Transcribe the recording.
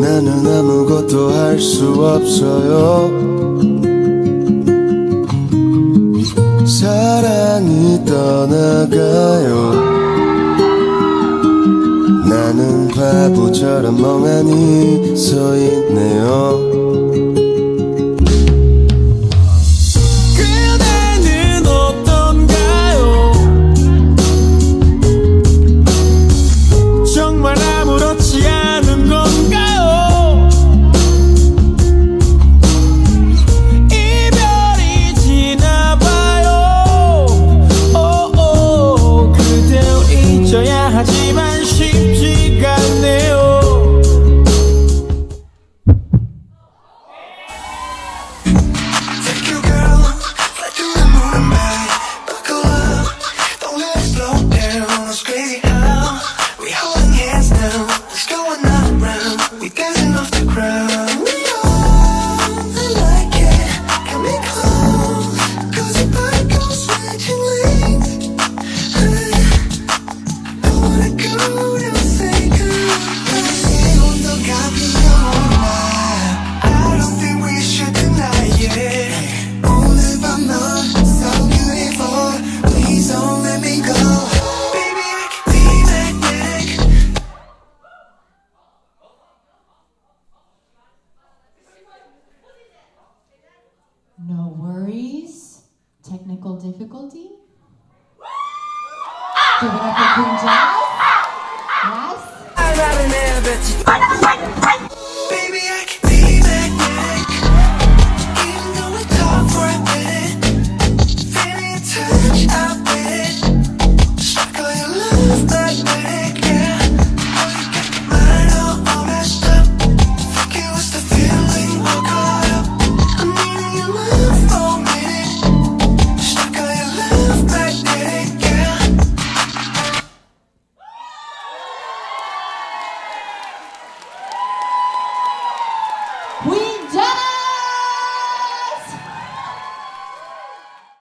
나는 아무것도 할 수 없어요. 사랑이 떠나가요. 나는 바보처럼 멍하니 서 있네요. 그대는 어떤가요? 정말 아무렇지 않은 건가요? 이별이 지나봐요. 오오 그댈 잊어야 하지만 쉽지가 않네요. No worries. Technical difficulty. Videographer QueenJaz.